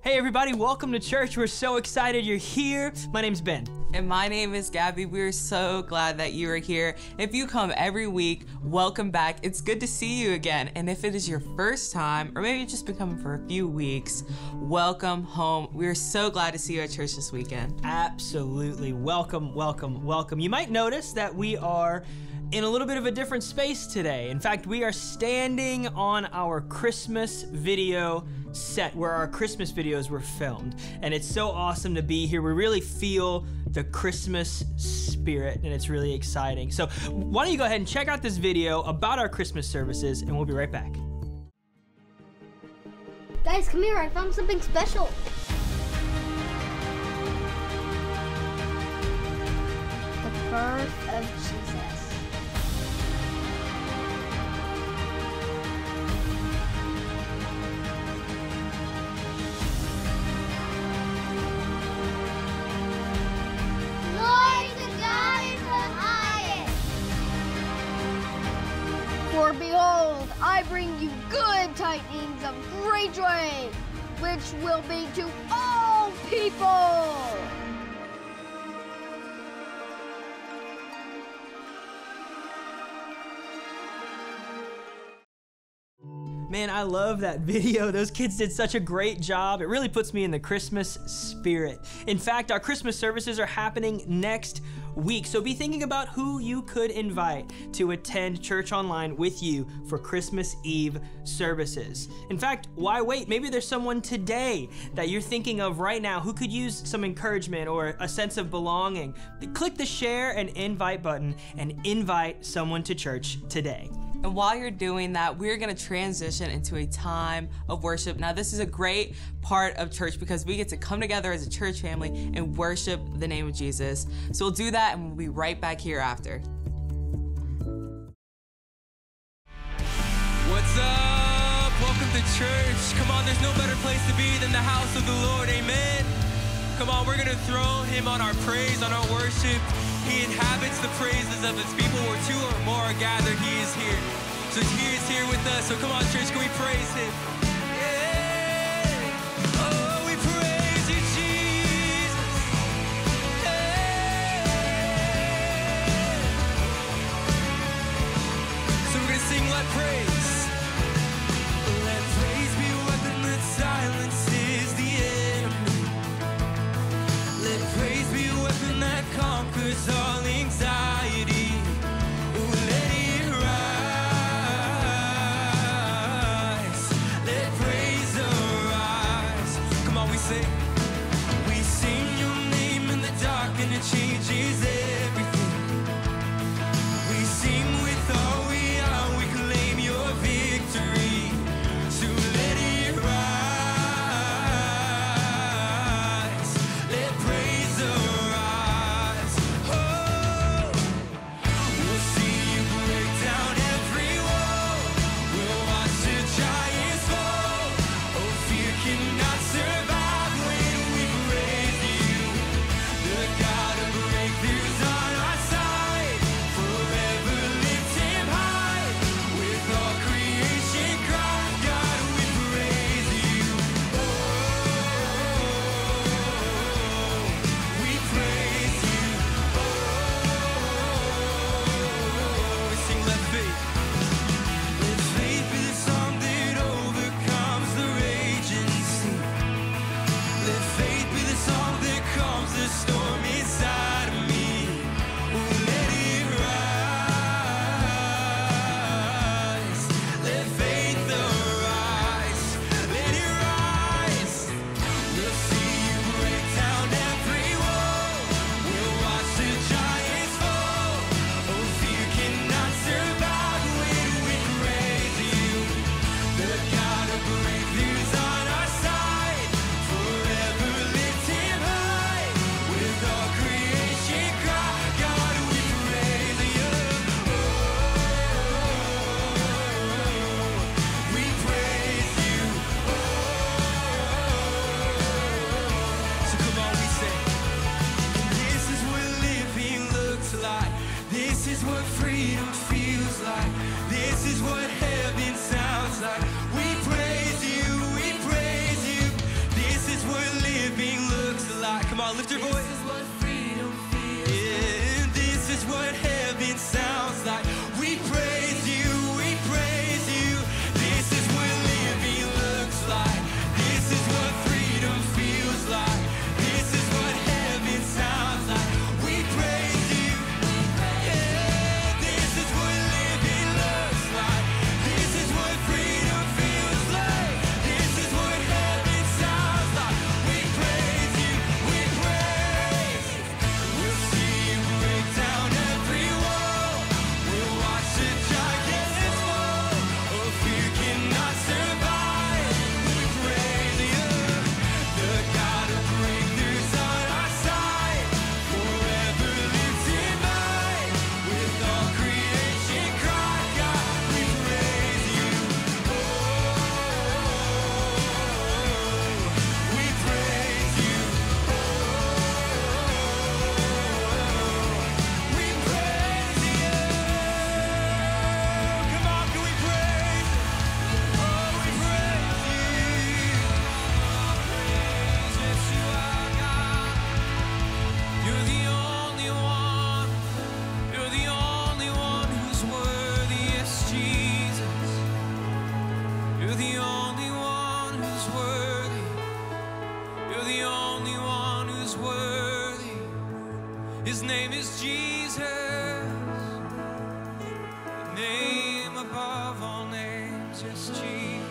Hey everybody, welcome to church. We're so excited you're here. My name's Ben. And my name is Gabby. We're so glad that you are here. If you come every week, welcome back. It's good to see you again. And if it is your first time, or maybe you've just been coming for a few weeks, welcome home. We're so glad to see you at church this weekend. Absolutely. Welcome, welcome, welcome. You might notice that we are in a little bit of a different space today. In fact, we are standing on our Christmas video set where our Christmas videos were filmed. And it's so awesome to be here. We really feel the Christmas spirit, and it's really exciting. So why don't you go ahead and check out this video about our Christmas services, and we'll be right back. Guys, come here. I found something special. The birth of Jesus. For behold, I bring you good tidings of great joy, which will be to all people. Man, I love that video. Those kids did such a great job. It really puts me in the Christmas spirit. In fact, our Christmas services are happening next week, so be thinking about who you could invite to attend church online with you for Christmas Eve services. In fact, why wait? Maybe there's someone today that you're thinking of right now who could use some encouragement or a sense of belonging. Click the share and invite button and invite someone to church today. And while you're doing that, we're going to transition into a time of worship. Now, this is a great part of church because we get to come together as a church family and worship the name of Jesus. So we'll do that and we'll be right back here after. What's up? Welcome to church. Come on, there's no better place to be than the house of the Lord. Amen. Come on, we're going to throw him on our praise, on our worship. He inhabits the praises of his people. Where two or more are gathered, he is here. So he is here with us. So come on, church, can we praise him? Yeah. Oh, we praise you, Jesus. Yeah. So we're going to sing Let Praise. Let praise be a weapon that silences the enemy. Let praise be a weapon that conquers all anxiety. Let it rise. Let praise arise. Come on, we sing. We sing your name in the dark and it changes everything. We sing with all we are. We claim your victory. So let it rise. Let praise arise. Oh, we'll see you break down every wall. We'll watch the giants fall. Oh, fear cannot survive when we praise you. The God of breakthroughs on our side. Forever lift him high. With all creation cry, God, we praise you. Oh, we praise you. Oh, we sing Let Faith. Let faith be the song that overcomes the raging sea. Let faith be the song that calms the storm inside of me. Oh, let it rise. Let faith arise. Let it rise. We'll see you break down every wall. We'll watch the giants fall. Oh, fear cannot survive when we praise you. The God of breakthroughs on our side. Forever lift him high. With all creation cry, God, we praise you. Oh, we praise you. Oh, so come on, we say, this is what living looks like. This is what freedom feels like. This is what heaven sounds like. We praise you, we praise you. This is Come on, lift your voice. Yeah, this is what heaven sounds like. We praise you, we praise you. This is what living looks like. This is what freedom feels like. This is what heaven sounds like. We praise you. Yeah, this is what living looks like. This is what freedom feels like. This is what heaven sounds like. We praise you, we praise. We'll see you break down every wall. We'll watch the giants fall. Oh, fear cannot survive. We praise you. The God of breakthroughs on our side. Forever lifted high. With all creation cry, God, we praise you. Oh, we praise you. Oh, we praise you. Come on, can we praise? Oh, we praise you. Yes, you are God. You're the only one. You're the only one who's worthy, yes, Jesus. You're the only one who's worthy. You're the only one who's worthy. His name is Jesus. The name above all names, yes, Jesus.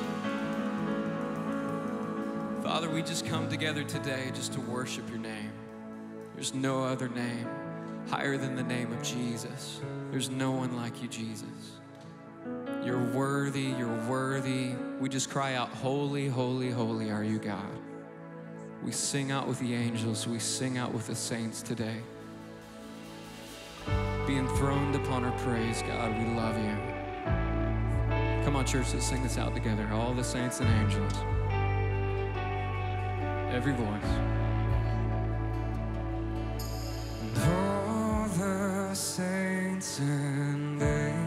Father, we just come together today just to worship your name. There's no other name higher than the name of Jesus. There's no one like you, Jesus. You're worthy, you're worthy. We just cry out, holy, holy, holy are you, God. We sing out with the angels, we sing out with the saints today. Be enthroned upon our praise, God, we love you. Come on, church, let's sing this out together. All the saints and angels. Every voice. All the saints and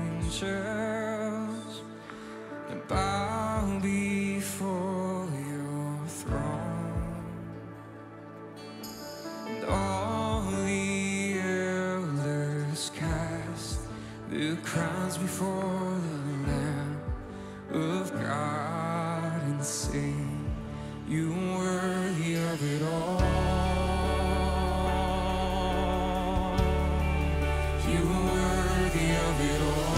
angels bow before your throne, and all the elders cast their crowns before the Lamb of God and sing, you are worthy of it all. You are worthy of it all.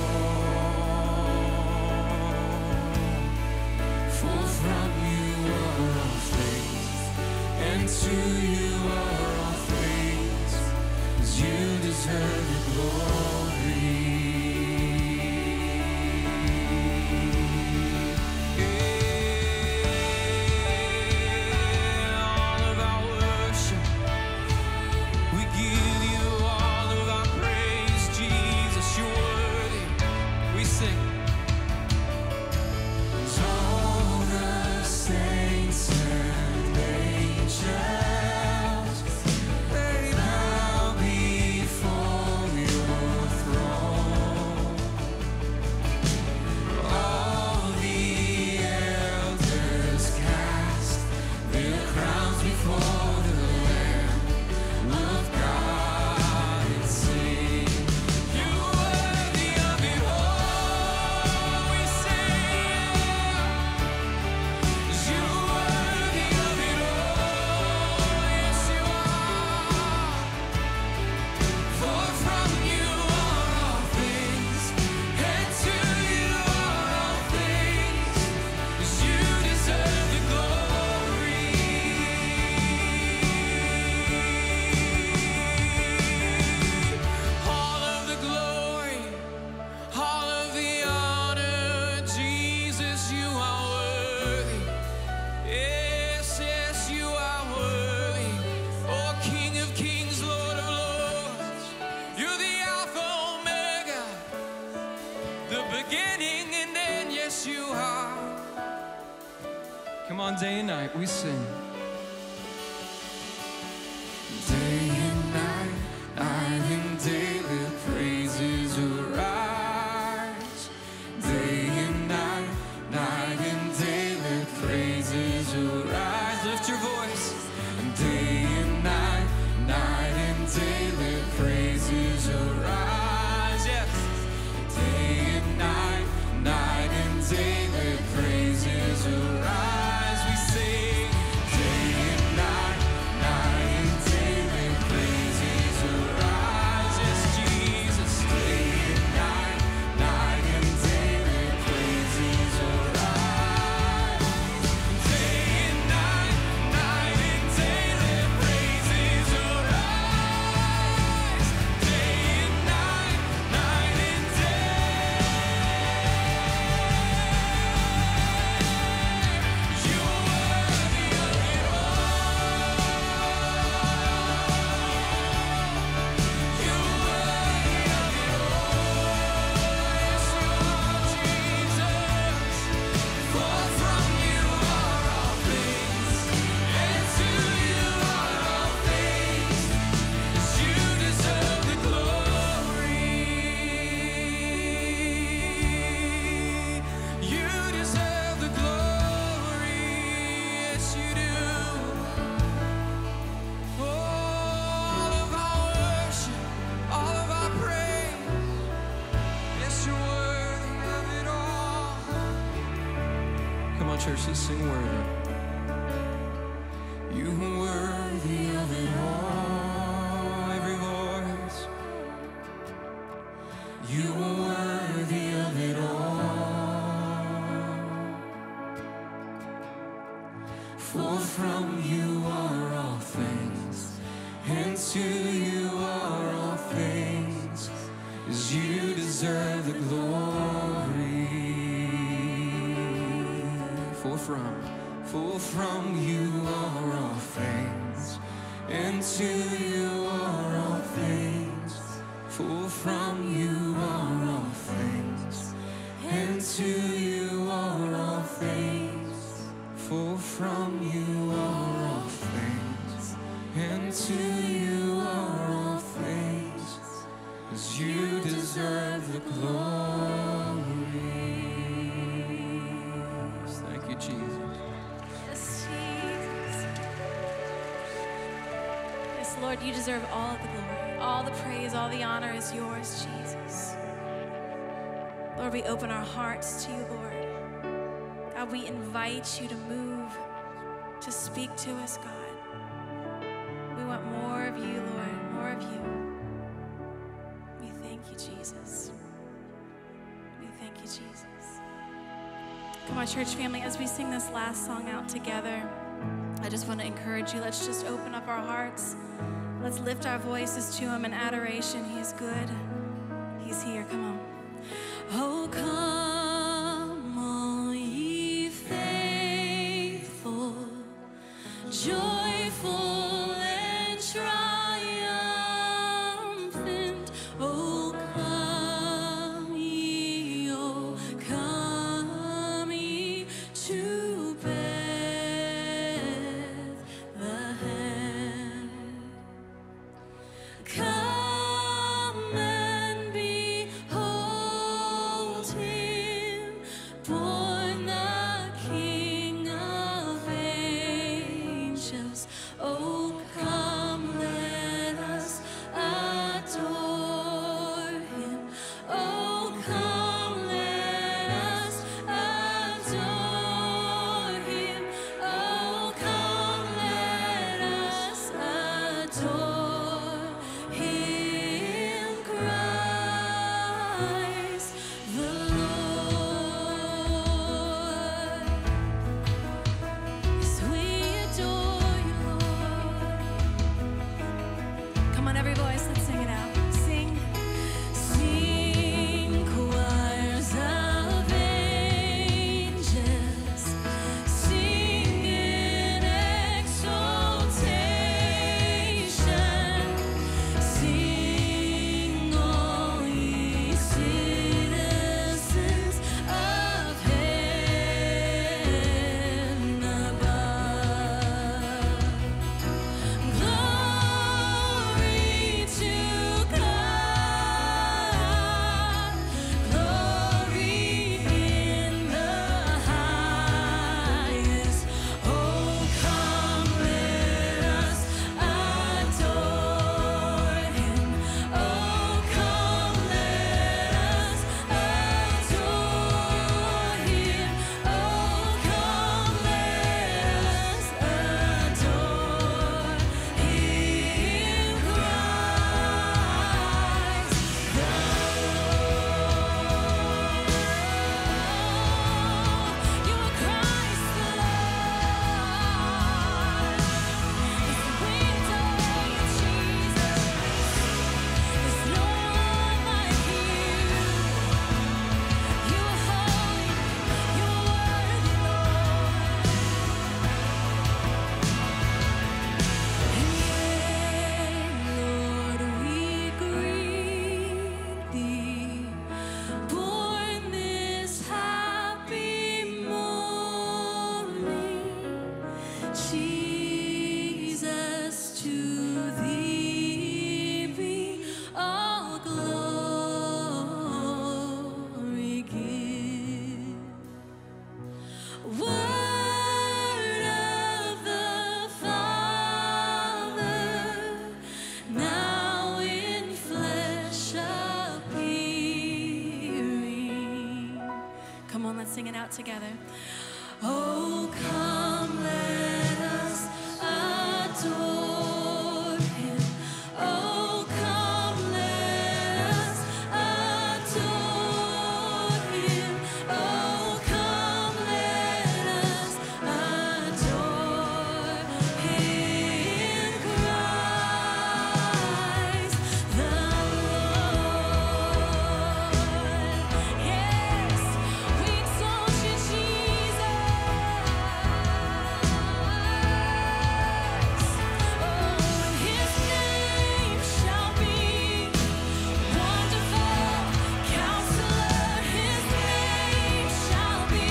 For from you are all things, and to you are all things, 'cause you deserve the glory. All of our worship, we give you all of our praise, Jesus, you're worthy. We sing. All the saints and angels, they bow before your throne. All the elders cast their crowns before the Lamb of God and sing, you are worthy of it all. We sing, 'cause you are worthy of it all. Yes, you are. For from you are all things, and to you are all things, 'cause you deserve the glory. All of the glory, all of the honor, Jesus, you are worthy. Yes, yes, you are worthy. Oh, King of kings, Lord of lords, you're the Alpha Omega, the beginning and end, yes, you are. Come on, day and night, we sing. Day and night, night and day, let praises arise. Day and night, night and day, let praises arise. Lift your voice. Day sing worthy. You are worthy of it all. Every voice. You are worthy of it all. For from you are all things, and to you are all things. As you deserve the glory. For from you are all things, and to you are all things. For from you are all things, and to you are all things. For from you are all things, and to you are all things. As you deserve the glory. Thank you, Jesus. Yes, Jesus. Yes, Lord, you deserve all of the glory. All the praise, all the honor is yours, Jesus. Lord, we open our hearts to you, Lord. God, we invite you to move, to speak to us, God. We want more of you, Lord, more of you. We thank you, Jesus. We thank you, Jesus. Come on, church family, as we sing this last song out together, I just want to encourage you. Let's just open up our hearts. Let's lift our voices to him in adoration. He is good. He's here. Come on. Oh, come, all ye faithful, joyful and triumphant. Oh, come ye to Bethlehem. Come and behold him, born the King of angels. Oh, come, let us adore him. Oh, come, let us adore him. Oh, come, let us adore him, Christ the Lord. Yes, we adore you, Lord. Come on, every voice, let's sing it out. Sing, sing, choirs of angels, sing in exaltation, sing, all ye citizens of heaven above. Glory to God, glory in the highest. Oh, come, let us adore him. Oh, come, let us adore him. Oh, come, let us adore him, Christ the Lord. You are Christ the Lord. We adore you, Jesus. There's no one like you. You are holy, you are worthy, Lord. Lord, we greet thee, born this happy morning. Jesus, to thee be all glory give. Word of the Father, now in flesh appearing. Come on, let's sing it out together. Oh, come, let us adore him. Oh, come, let us adore him. Oh, come, let us adore him, Christ the Lord. Yes, we exalt you, Jesus. Oh, and his name shall be Wonderful Counselor. His name shall be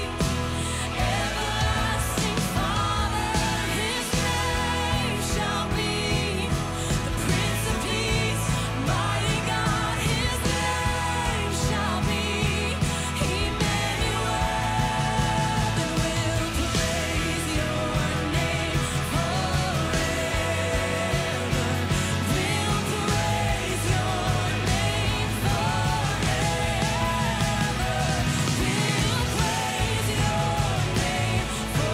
Everlasting Father. His name shall be the Prince of Peace, Mighty God. His name shall be Emmanuel. And we'll praise your name forever. We'll praise your name forever. We'll praise your name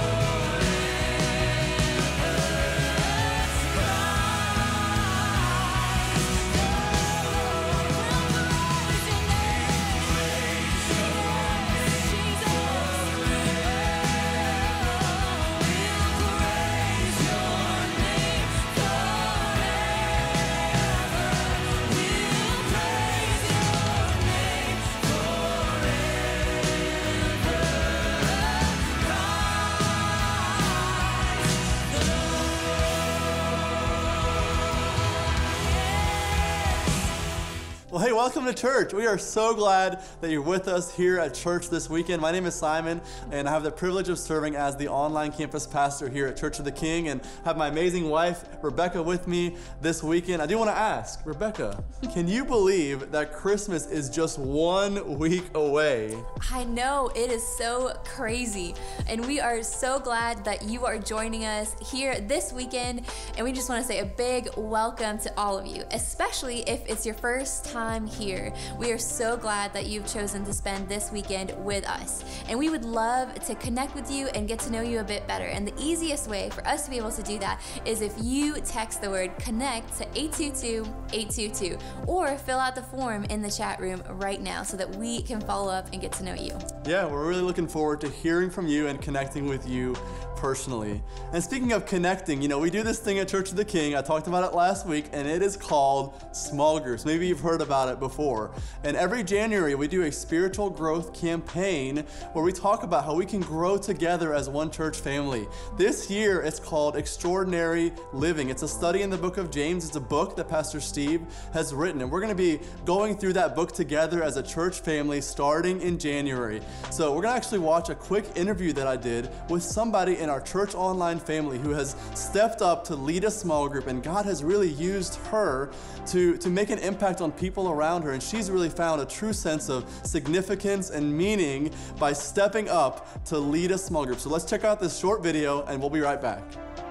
Well, hey, welcome to church. We are so glad that you're with us here at church this weekend. My name is Simon, and I have the privilege of serving as the online campus pastor here at Church of the King, and have my amazing wife, Rebecca, with me this weekend. I do want to ask, Rebecca, can you believe that Christmas is just 1 week away? I know, it is so crazy. And we are so glad that you are joining us here this weekend. And we just want to say a big welcome to all of you, especially if it's your first time here. We are so glad that you've chosen to spend this weekend with us. And we would love to connect with you and get to know you a bit better. And the easiest way for us to be able to do that is if you text the word connect to 822-822 or fill out the form in the chat room right now so that we can follow up and get to know you. Yeah, we're really looking forward to hearing from you and connecting with you personally. And speaking of connecting, we do this thing at Church of the King. I talked about it last week, and it is called small groups. Maybe you've heard about it before. And every January, we do a spiritual growth campaign where we talk about how we can grow together as one church family. This year, it's called Extraordinary Living. It's a study in the book of James. It's a book that Pastor Steve has written, and we're going to be going through that book together as a church family starting in January. So we're going to actually watch a quick interview that I did with somebody in our church online family who has stepped up to lead a small group, and God has really used her to make an impact on people around her, and she's really found a true sense of significance and meaning by stepping up to lead a small group. So let's check out this short video, and we'll be right back.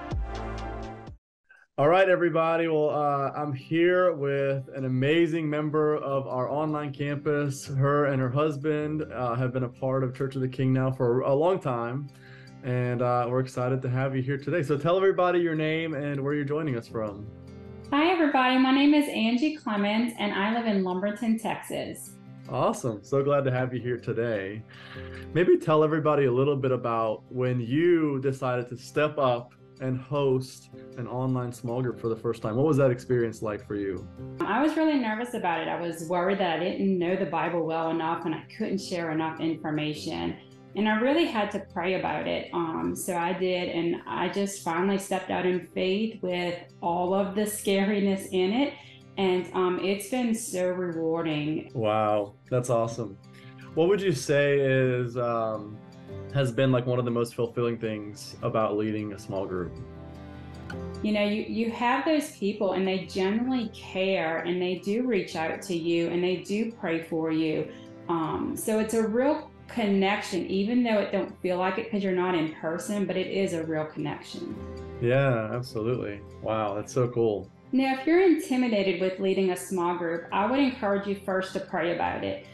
All right, everybody. Well, I'm here with an amazing member of our online campus. Her and her husband have been a part of Church of the King now for a long time, and we're excited to have you here today. So tell everybody your name and where you're joining us from. Hi, everybody. My name is Angie Clemens, and I live in Lumberton, Texas. Awesome. So glad to have you here today. Maybe tell everybody a little bit about when you decided to step up and host an online small group for the first time. What was that experience like for you? I was really nervous about it. I was worried that I didn't know the Bible well enough and I couldn't share enough information. And I really had to pray about it. So I did, and I just finally stepped out in faith with all of the scariness in it. And it's been so rewarding. Wow, that's awesome. What would you say is has been like one of the most fulfilling things about leading a small group? You have those people, and they genuinely care, and they do reach out to you, and they do pray for you. So it's a real connection, even though it don't feel like it because you're not in person, but it is a real connection. Yeah, absolutely. Wow, that's so cool. Now, if you're intimidated with leading a small group, I would encourage you first to pray about it.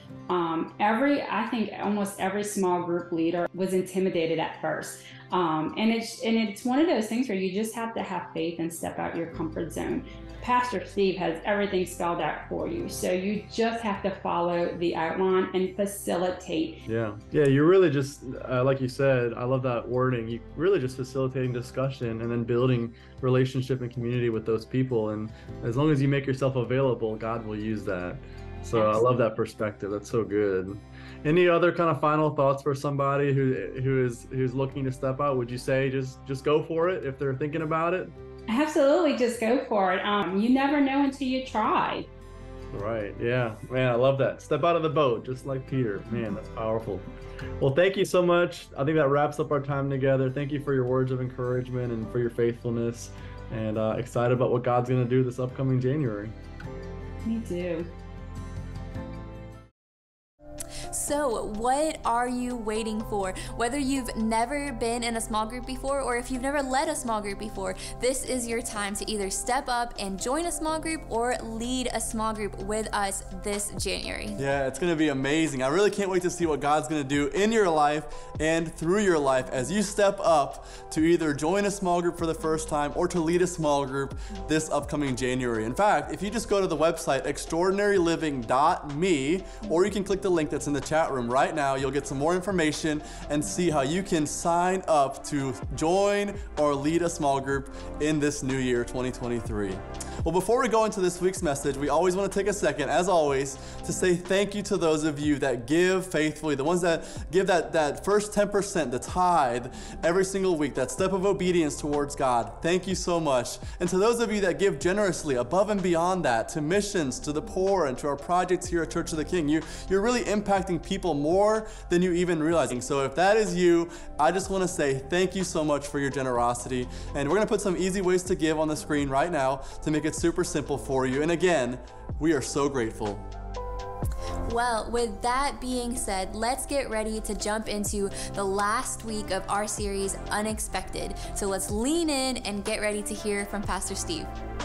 I think almost every small group leader was intimidated at first. And it's one of those things where you just have to have faith and step out your comfort zone. Pastor Steve has everything spelled out for you. So you just have to follow the outline and facilitate. Yeah, you're really just, like you said, I love that wording. You really just facilitating discussion and then building relationship and community with those people. And as long as you make yourself available, God will use that. So Absolutely. I love that perspective. That's so good. Any other kind of final thoughts for somebody who's looking to step out? Would you say just go for it if they're thinking about it? Absolutely, just go for it. You never know until you try. Right. Yeah. Man, I love that. Step out of the boat, just like Peter. Man, that's powerful. Well, thank you so much. I think that wraps up our time together. Thank you for your words of encouragement and for your faithfulness. And excited about what God's going to do this upcoming January. Me too. So, what are you waiting for? Whether you've never been in a small group before or if you've never led a small group before, this is your time to either step up and join a small group or lead a small group with us this January. Yeah, it's going to be amazing. I really can't wait to see what God's going to do in your life and through your life as you step up to either join a small group for the first time or to lead a small group this upcoming January. In fact, if you just go to the website extraordinaryliving.me, or you can click the link that's in the chat room right now, you'll get some more information and see how you can sign up to join or lead a small group in this new year, 2023. Well, before we go into this week's message, we always want to take a second, as always, to say thank you to those of you that give faithfully, the ones that give that first 10%, the tithe, every single week, that step of obedience towards God. Thank you so much. And to those of you that give generously above and beyond that, to missions, to the poor, and to our projects here at Church of the King, you're really impacting people more than you even realizing. So if that is you, I just want to say thank you so much for your generosity. And we're going to put some easy ways to give on the screen right now to make it super simple for you. And again, we are so grateful. Well, with that being said, let's get ready to jump into the last week of our series, Unexpected. So let's lean in and get ready to hear from Pastor Steve.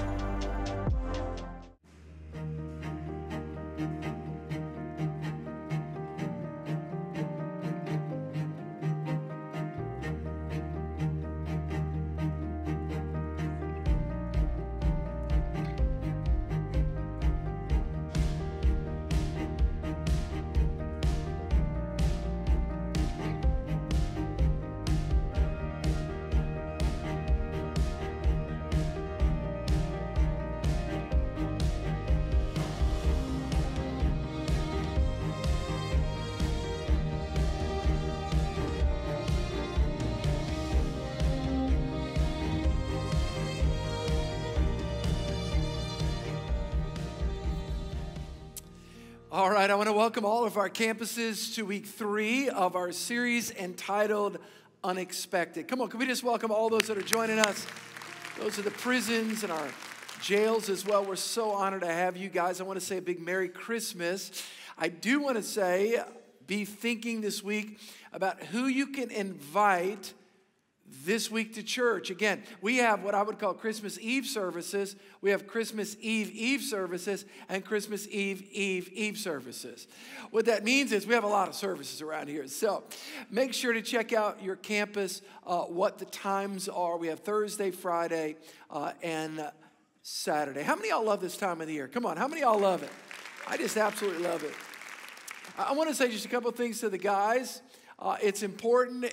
All right, I want to welcome all of our campuses to week 3 of our series entitled Unexpected. Come on, can we just welcome all those that are joining us? Those are the prisons and our jails as well. We're so honored to have you guys. I want to say a big Merry Christmas. I do want to say, be thinking this week about who you can invite this week to church. Again, we have what I would call Christmas Eve services. We have Christmas Eve services and Christmas Eve services. What that means is we have a lot of services around here. So make sure to check out your campus, what the times are. We have Thursday, Friday, and Saturday. How many of y'all love this time of the year? Come on, how many of y'all love it? I just absolutely love it. I want to say just a couple of things to the guys. It's important.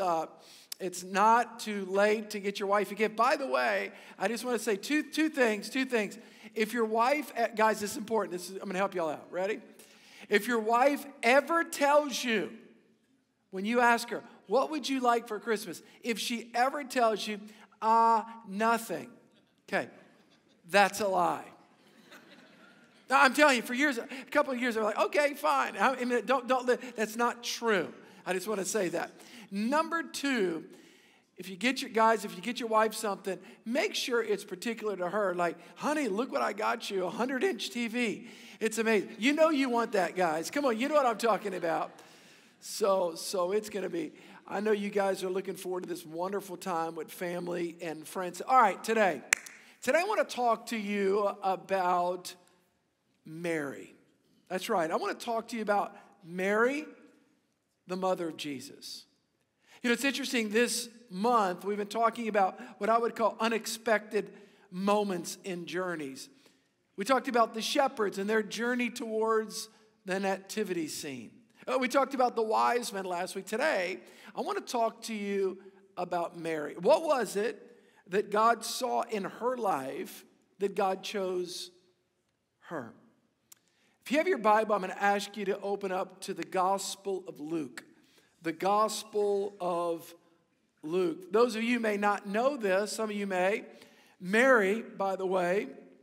It's not too late to get your wife a gift. By the way, I just want to say two things. If your wife, guys, this is important. I'm going to help y'all out. Ready? If your wife ever tells you, when you ask her, what would you like for Christmas? If she ever tells you, nothing. Okay, that's a lie. Now, I'm telling you, for years, a couple of years, they're like, okay, fine. That's not true. I just want to say that. Number 2, if you get your wife something, make sure it's particular to her. Like, honey, look what I got you, a 100-inch TV. It's amazing. You know you want that, guys. Come on, you know what I'm talking about. So it's going to be, I know you guys are looking forward to this wonderful time with family and friends. All right, today I want to talk to you about Mary. That's right. I want to talk to you about Mary, the mother of Jesus. You know, it's interesting, this month we've been talking about what I would call unexpected moments in journeys. We talked about the shepherds and their journey towards the nativity scene. We talked about the wise men last week. Today, I want to talk to you about Mary. What was it that God saw in her life that God chose her? If you have your Bible, I'm going to ask you to open up to the Gospel of Luke. The Gospel of Luke. Those of you who may not know this, some of you may. Mary, by the way,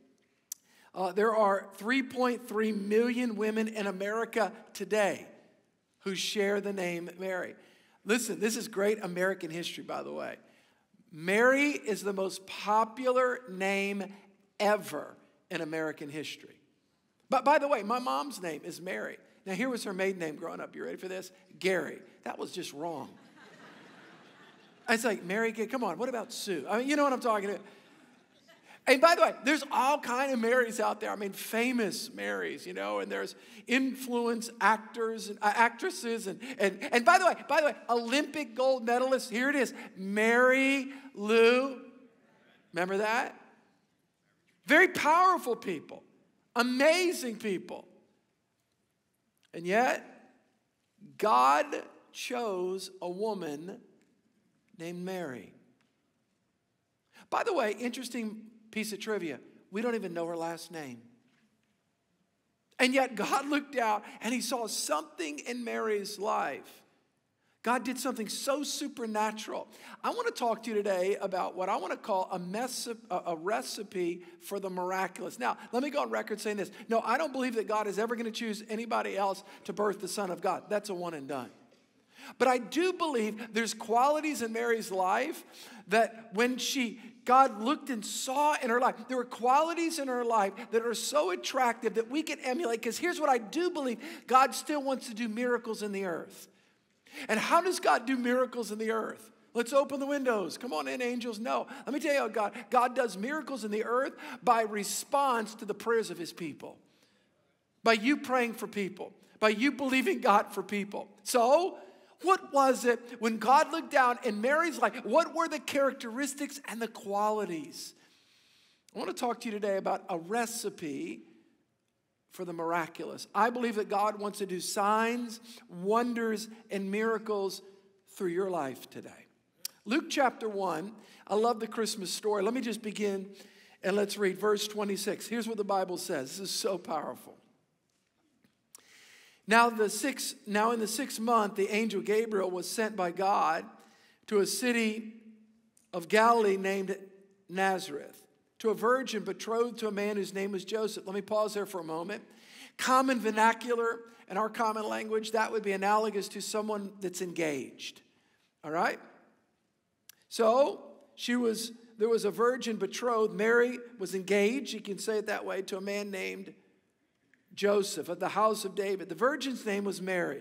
there are 3.3 million women in America today who share the name Mary. Listen, this is great American history, by the way. Mary is the most popular name ever in American history. But by the way, my mom's name is Mary. Now, here was her maiden name growing up. You ready for this? Gary. That was just wrong. It's like, Mary, come on, what about Sue? I mean, you know what I'm talking about. And by the way, there's all kind of Marys out there. I mean, famous Marys, you know, and there's influence actors and actresses. And by the way, Olympic gold medalist, here it is, Mary Lou. Remember that? Very powerful people, amazing people. And yet, God chose a woman named Mary. By the way, interesting piece of trivia. We don't even know her last name. And yet God looked out and he saw something in Mary's life. God did something so supernatural. I want to talk to you today about what I want to call a recipe for the miraculous. Now, let me go on record saying this. No, I don't believe that God is ever going to choose anybody else to birth the Son of God. That's a one and done. But I do believe there's qualities in Mary's life that when God looked and saw in her life, there were qualities in her life that are so attractive that we can emulate. Because here's what I do believe. God still wants to do miracles in the earth. And how does God do miracles in the earth? Let's open the windows. Come on in, angels. No. Let me tell you how God does miracles in the earth by response to the prayers of his people. By you praying for people. By you believing God for people. So, what was it when God looked down in Mary's life? What were the characteristics and the qualities? I want to talk to you today about a recipe for the miraculous. I believe that God wants to do signs, wonders, and miracles through your life today. Luke chapter 1, I love the Christmas story. Let me just begin and let's read verse 26. Here's what the Bible says. This is so powerful. Now in the sixth month, the angel Gabriel was sent by God to a city of Galilee named Nazareth, to a virgin betrothed to a man whose name was Joseph. Let me pause there for a moment. Common vernacular in our common language, that would be analogous to someone that's engaged. All right? So there was a virgin betrothed. Mary was engaged, you can say it that way, to a man named Joseph of the house of David. The virgin's name was Mary.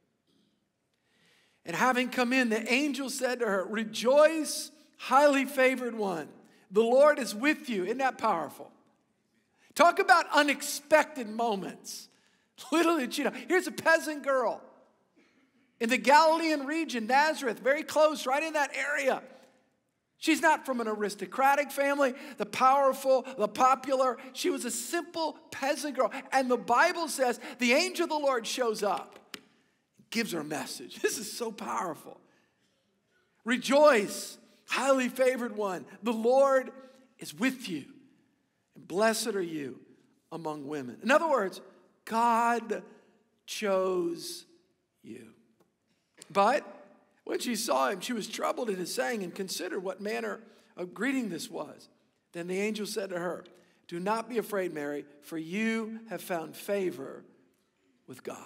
And having come in, the angel said to her, "Rejoice, highly favored one. The Lord is with you." Isn't that powerful? Talk about unexpected moments. Little did you know, here's a peasant girl in the Galilean region, Nazareth, very close, right in that area. She's not from an aristocratic family, the powerful, the popular. She was a simple peasant girl. And the Bible says the angel of the Lord shows up, gives her a message. This is so powerful. Rejoice, highly favored one. The Lord is with you. And blessed are you among women. In other words, God chose you. But when she saw him, she was troubled at his saying and considered what manner of greeting this was. Then the angel said to her, "Do not be afraid, Mary, for you have found favor with God."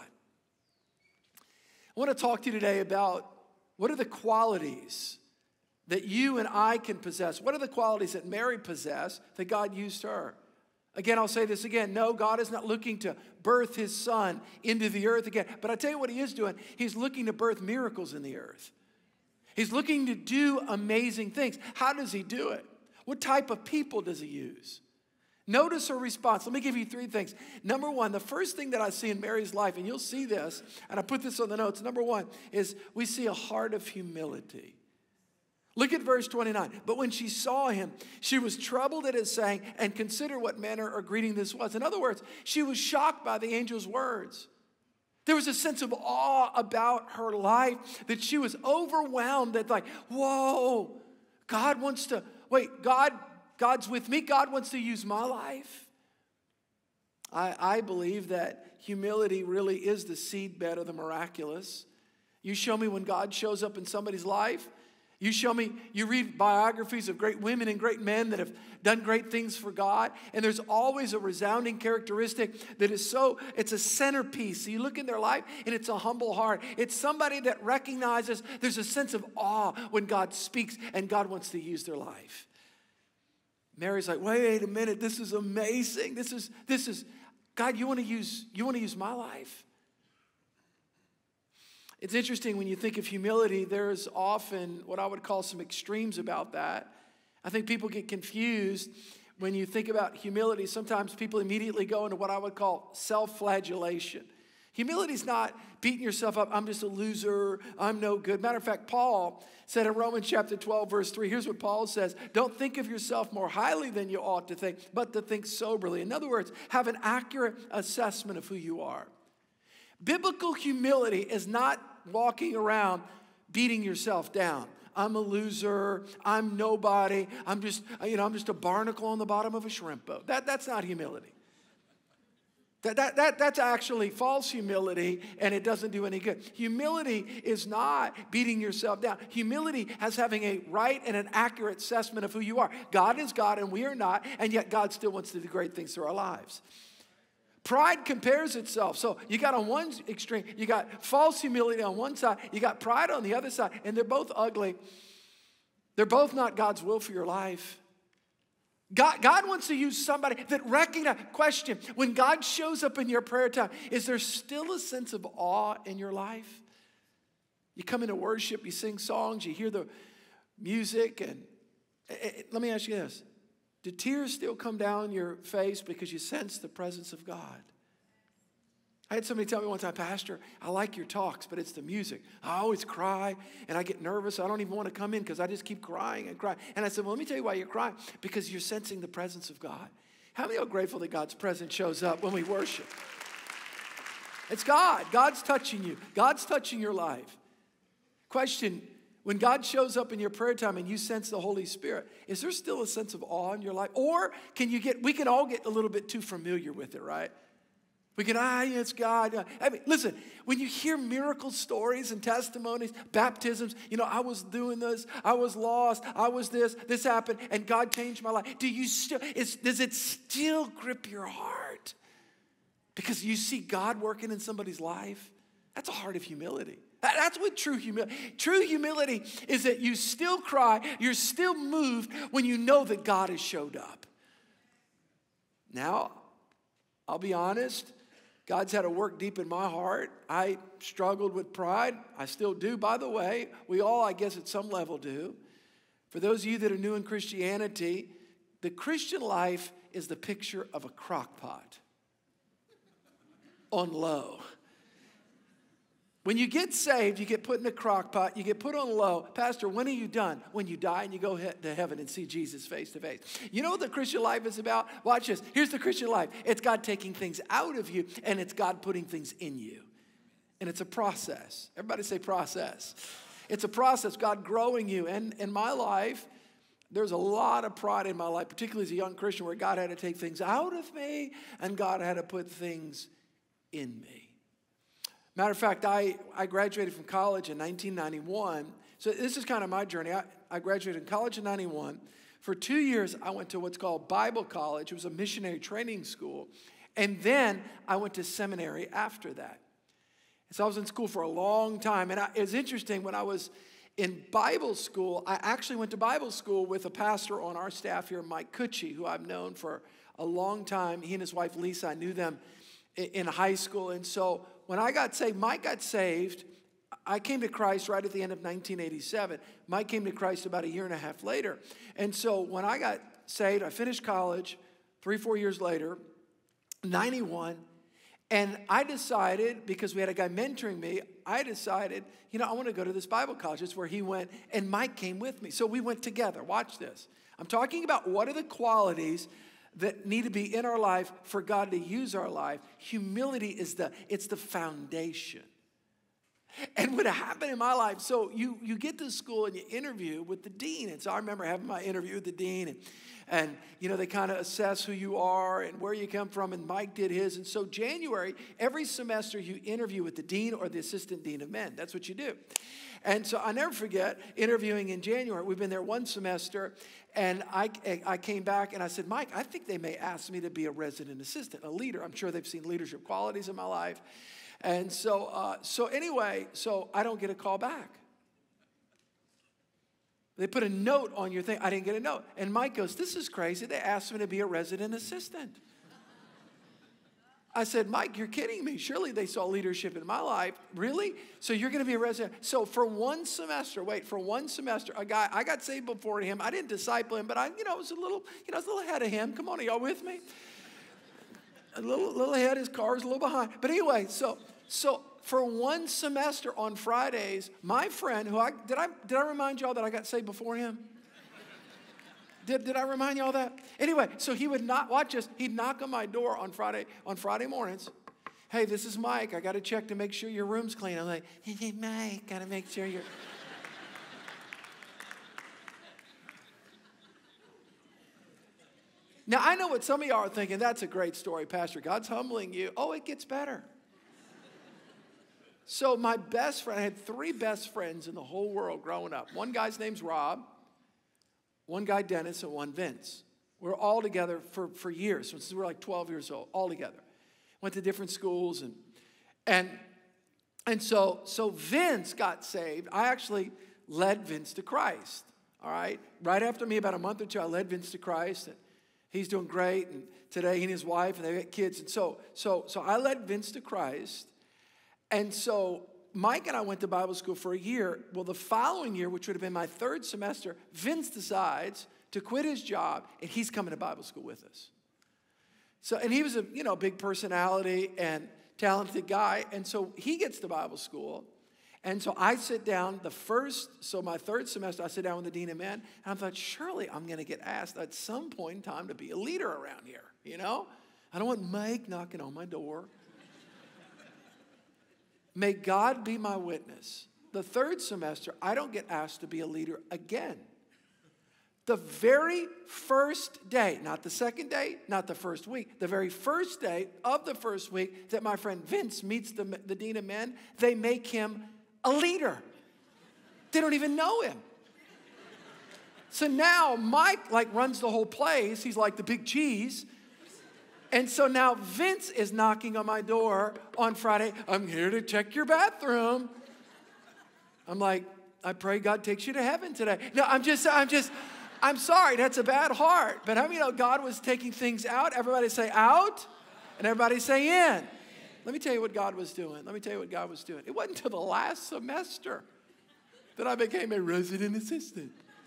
I want to talk to you today about what are the qualities that you and I can possess. What are the qualities that Mary possessed that God used her? Again, I'll say this again. No, God is not looking to birth his son into the earth again. But I tell you what he is doing. He's looking to birth miracles in the earth. He's looking to do amazing things. How does he do it? What type of people does he use? Notice her response. Let me give you three things. Number one, the first thing that I see in Mary's life, and you'll see this, and I put this on the notes. Number one is we see a heart of humility. Look at verse 29. But when she saw him, she was troubled at his saying, and consider what manner of greeting this was. In other words, she was shocked by the angel's words. There was a sense of awe about her life that she was overwhelmed that like, whoa, God's with me. God wants to use my life. I believe that humility really is the seedbed of the miraculous. You show me when God shows up in somebody's life. You show me, you read biographies of great women and great men that have done great things for God, and there's always a resounding characteristic that is it's a centerpiece. So you look in their life, and it's a humble heart. It's somebody that recognizes there's a sense of awe when God speaks, and God wants to use their life. Mary's like, wait a minute, this is amazing. This is God, you want to use my life? It's interesting when you think of humility, there's often what I would call some extremes about that. I think people get confused when you think about humility. Sometimes people immediately go into what I would call self-flagellation. Humility is not beating yourself up. I'm just a loser. I'm no good. Matter of fact, Paul said in Romans chapter 12, verse 3, here's what Paul says. Don't think of yourself more highly than you ought to think, but to think soberly. In other words, have an accurate assessment of who you are. Biblical humility is not walking around beating yourself down. I'm a loser. I'm nobody. I'm just a barnacle on the bottom of a shrimp boat. That's not humility. That's actually false humility, and it doesn't do any good. Humility is not beating yourself down. Humility has having a right and an accurate assessment of who you are. God is God, and we are not, and yet God still wants to do great things through our lives. Pride compares itself. So you got on one extreme, you got false humility on one side, you got pride on the other side, and they're both ugly. They're both not God's will for your life. God wants to use somebody that recognizes, question, when God shows up in your prayer time, is there still a sense of awe in your life? You come into worship, you sing songs, you hear the music, and let me ask you this. Do tears still come down your face because you sense the presence of God? I had somebody tell me one time, Pastor, I like your talks, but it's the music. I always cry, and I get nervous. I don't even want to come in because I just keep crying and crying. And I said, well, let me tell you why you're crying. Because you're sensing the presence of God. How many are grateful that God's presence shows up when we worship? It's God. God's touching you. God's touching your life. Question, when God shows up in your prayer time and you sense the Holy Spirit, is there still a sense of awe in your life? Or we can all get a little bit too familiar with it, right? We can, it's God. I mean, listen, when you hear miracle stories and testimonies, baptisms, I was doing this, I was lost, I was this happened, and God changed my life. Does it still grip your heart? Because you see God working in somebody's life? That's a heart of humility. That's what true humility is, that you still cry, you're still moved when you know that God has showed up. Now, I'll be honest, God's had to work deep in my heart. I struggled with pride. I still do, by the way. We all, I guess, at some level do. For those of you that are new in Christianity, the Christian life is the picture of a crock pot on low. When you get saved, you get put in a crock pot, you get put on low. Pastor, when are you done? When you die and you go to heaven and see Jesus face to face. You know what the Christian life is about? Watch this. Here's the Christian life. It's God taking things out of you, and it's God putting things in you. And it's a process. Everybody say process. It's a process, God growing you. And in my life, there's a lot of pride in my life, particularly as a young Christian, where God had to take things out of me and God had to put things in me. Matter of fact, I graduated from college in 1991. So this is kind of my journey. I graduated in college in 91. For 2 years, I went to what's called Bible college. It was a missionary training school. And then I went to seminary after that. So I was in school for a long time. And it was interesting, when I was in Bible school, I actually went to Bible school with a pastor on our staff here, Mike Cucci, who I've known for a long time. He and his wife, Lisa, I knew them in high school. And so when I got saved, Mike got saved. I came to Christ right at the end of 1987. Mike came to Christ about a year and a half later. And so when I got saved, I finished college, 4 years later, 91, and I decided, because we had a guy mentoring me, I decided, I want to go to this Bible college. That's where he went, and Mike came with me. So we went together. Watch this. I'm talking about what are the qualities that need to be in our life for God to use our life. Humility is it's the foundation. And what happened in my life, so you get to school and you interview with the dean. And so I remember having my interview with the dean, and they kind of assess who you are and where you come from, and Mike did his. And so January, every semester you interview with the dean or the assistant dean of men. That's what you do. And so I never forget interviewing in January. We've been there one semester, and I came back and I said, Mike, I think they may ask me to be a resident assistant, a leader. I'm sure they've seen leadership qualities in my life. And so anyway, I don't get a call back. They put a note on your thing. I didn't get a note. And Mike goes, this is crazy. They asked me to be a resident assistant. I said, Mike, you're kidding me. Surely they saw leadership in my life. Really? So you're going to be a resident? So for one semester, a guy, I got saved before him. I didn't disciple him, but I was a little ahead of him. Come on, are y'all with me? A little ahead, his car was a little behind. But anyway, so for one semester on Fridays, my friend, did I remind y'all that I got saved before him? Did I remind y'all that? Anyway, so he would not, watch this, he'd knock on my door on Friday mornings. Hey, this is Mike. I got to check to make sure your room's clean. I'm like, hey, Mike, got to make sure you're... Now, I know what some of y'all are thinking. That's a great story, Pastor. God's humbling you. Oh, it gets better. So my best friend, I had 3 best friends in the whole world growing up. One guy's name's Rob, one guy Dennis, and one Vince. We're all together for years, since we were like 12 years old, all together. Went to different schools, and so Vince got saved. I actually led Vince to Christ, all right? Right after me, about a month or two, I led Vince to Christ, and he's doing great, and today he and his wife, and they got kids. And so I led Vince to Christ. And so Mike and I went to Bible school for a year. Well, the following year, which would have been my 3rd semester, Vince decides to quit his job, and he's coming to Bible school with us. So, and he was a big personality and talented guy. And so he gets to Bible school. And so I sit down my 3rd semester, I sit down with the dean of men, and I thought, surely I'm going to get asked at some point in time to be a leader around here, I don't want Mike knocking on my door. May God be my witness. The 3rd semester, I don't get asked to be a leader again. The very first day, not the second day, not the first week, the very first day of the first week that my friend Vince meets the dean of men, they make him a leader. They don't even know him. So now Mike runs the whole place. He's like the big cheese. And so now Vince is knocking on my door on Friday. I'm here to check your bathroom. I'm like, I pray God takes you to heaven today. No, I'm sorry, that's a bad heart. But how many know God was taking things out? Everybody say out, and everybody say in. Let me tell you what God was doing. It wasn't until the last semester that I became a resident assistant.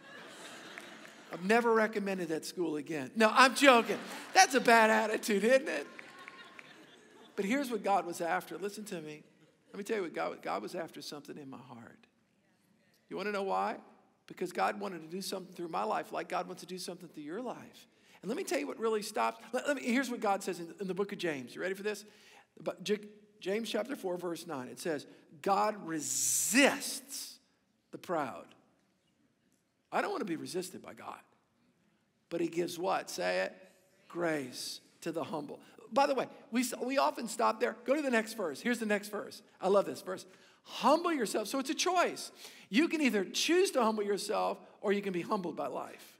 I've never recommended that school again. No, I'm joking. That's a bad attitude, isn't it? But here's what God was after. Listen to me. Let me tell you what God was after something in my heart. You want to know why? Because God wanted to do something through my life like God wants to do something through your life. And let me tell you what really stops. Here's what God says in the book of James. You ready for this? James chapter 4, verse 9. It says, God resists the proud. I don't want to be resisted by God. But he gives what? Say it. Grace to the humble. By the way, we often stop there. Go to the next verse. Here's the next verse. I love this verse. Humble yourself. So it's a choice. You can either choose to humble yourself or you can be humbled by life.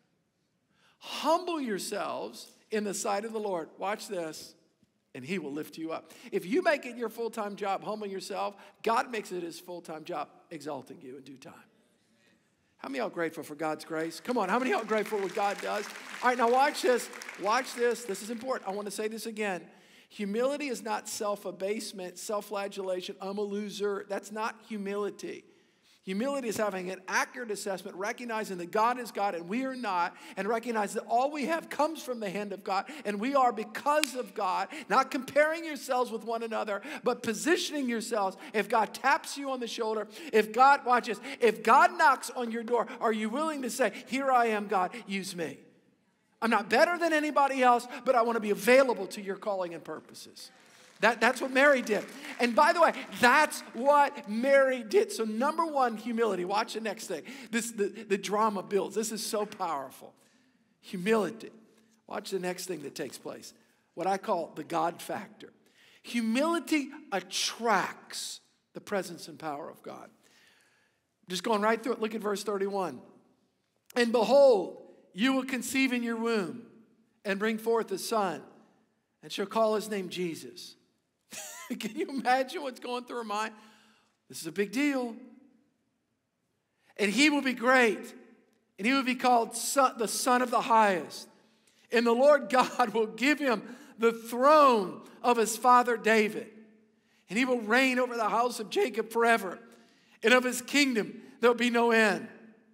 Humble yourselves in the sight of the Lord. Watch this. And he will lift you up. If you make it your full-time job, humbling yourself, God makes it his full-time job, exalting you in due time. How many of y'all grateful for God's grace? Come on, how many of y'all grateful for what God does? All right, now watch this. Watch this. This is important. I want to say this again. Humility is not self-abasement, self-flagellation. I'm a loser. That's not humility. Humility is having an accurate assessment, recognizing that God is God and we are not, and recognize that all we have comes from the hand of God, and we are because of God, not comparing yourselves with one another, but positioning yourselves. If God taps you on the shoulder, if God, watch this, if God knocks on your door, are you willing to say, here I am, God, use me? I'm not better than anybody else, but I want to be available to your calling and purposes. That's what Mary did. And by the way, that's what Mary did. So number one, humility. Watch the next thing. The drama builds. This is so powerful. Humility. Watch the next thing that takes place. What I call the God factor. Humility attracts the presence and power of God. Just going right through it. Look at verse 31. And behold, you will conceive in your womb and bring forth a son, and shall call his name Jesus. Can you imagine what's going through her mind? This is a big deal. And he will be great, and he will be called the Son of the Highest. And the Lord God will give him the throne of his father David. And he will reign over the house of Jacob forever. And of his kingdom there will be no end.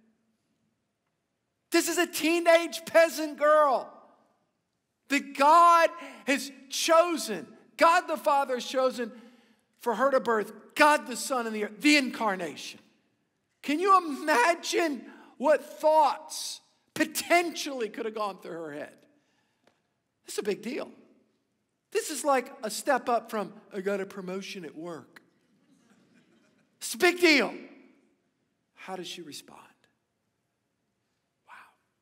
This is a teenage peasant girl that God has chosen. God the Father has chosen for her to birth God the Son in the earth, the incarnation. Can you imagine what thoughts potentially could have gone through her head? This is a big deal. This is like a step up from, I got a promotion at work. It's a big deal. How does she respond? Wow.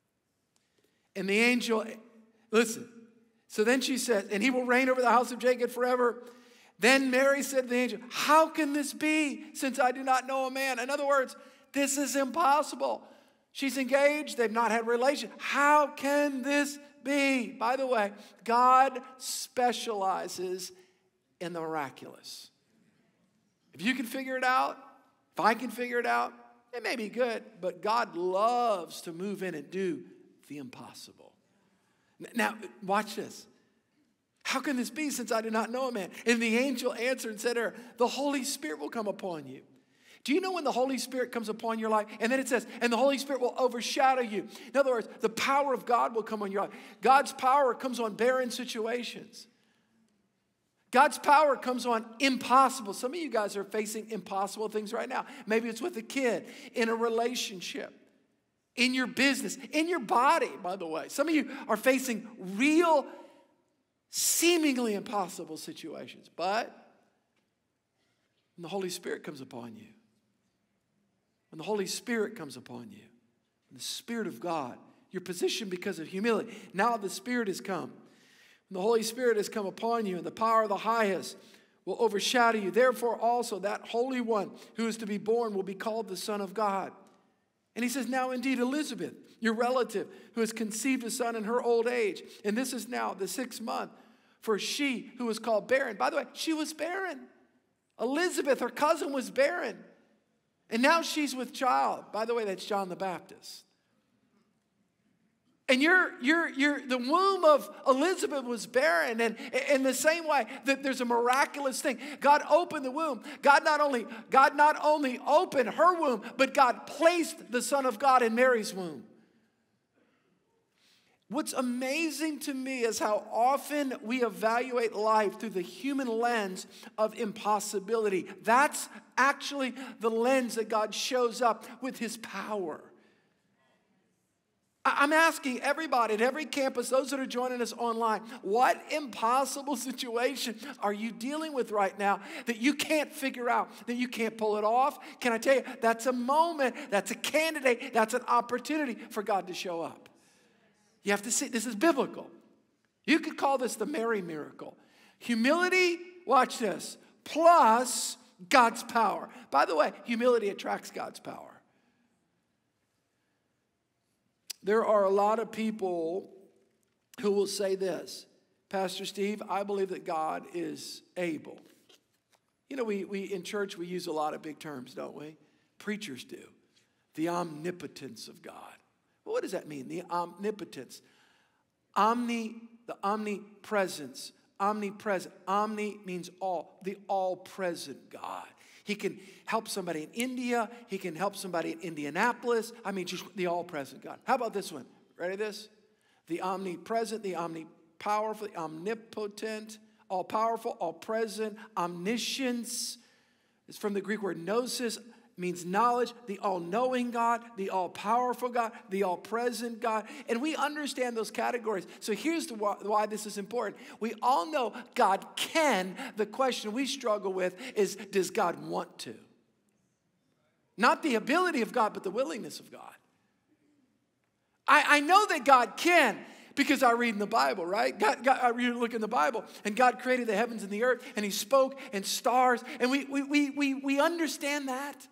And the angel, listen. So then she says, and he will reign over the house of Jacob forever. Then Mary said to the angel, how can this be since I do not know a man? In other words, this is impossible. She's engaged. They've not had a relation. How can this be? By the way, God specializes in the miraculous. If you can figure it out, if I can figure it out, it may be good, but God loves to move in and do the impossible. Now, watch this. How can this be since I do not know a man? And the angel answered and said to her, the Holy Spirit will come upon you. Do you know when the Holy Spirit comes upon your life? And then it says, and the Holy Spirit will overshadow you. In other words, the power of God will come on your life. God's power comes on barren situations. God's power comes on impossible. Some of you guys are facing impossible things right now. Maybe it's with a kid, in a relationship, in your business, in your body, by the way. Some of you are facing real, seemingly impossible situations. But when the Holy Spirit comes upon you, when the Holy Spirit comes upon you, when the Spirit of God, your position because of humility, now the Spirit has come. When the Holy Spirit has come upon you, and the power of the highest will overshadow you. Therefore also that Holy One who is to be born will be called the Son of God. And he says, now indeed Elizabeth, your relative, who has conceived a son in her old age, and this is now the 6th month, for she who was called barren. By the way, she was barren. Elizabeth, her cousin, was barren. And now she's with child. By the way, that's John the Baptist. And the womb of Elizabeth was barren. And in the same way that there's a miraculous thing. God opened the womb. God not only opened her womb, but God placed the Son of God in Mary's womb. What's amazing to me is how often we evaluate life through the human lens of impossibility. That's actually the lens that God shows up with his power. I'm asking everybody at every campus, those that are joining us online, what impossible situation are you dealing with right now that you can't figure out, that you can't pull it off? Can I tell you, that's a moment, that's a candidate, that's an opportunity for God to show up. You have to see, this is biblical. You could call this the Mary miracle. Humility, watch this, plus God's power. By the way, humility attracts God's power. There are a lot of people who will say this, Pastor Steve, I believe that God is able. You know, we in church, we use a lot of big terms, don't we? Preachers do. The omnipotence of God. Well, what does that mean? The omnipotence. The omnipresence. Omnipresent. Omni means all. The all-present God. He can help somebody in India. He can help somebody in Indianapolis. I mean, just the all-present God. How about this one? Ready this? The omnipresent, the omnipowerful, the omnipotent, all-powerful, all-present, omniscience. It's from the Greek word gnosis, means knowledge, the all-knowing God, the all-powerful God, the all-present God. And we understand those categories. So here's why this is important. We all know God can. The question we struggle with is, does God want to? Not the ability of God, but the willingness of God. I know that God can because I read in the Bible, right? I look in the Bible, and God created the heavens and the earth, and he spoke, and stars, and we understand that.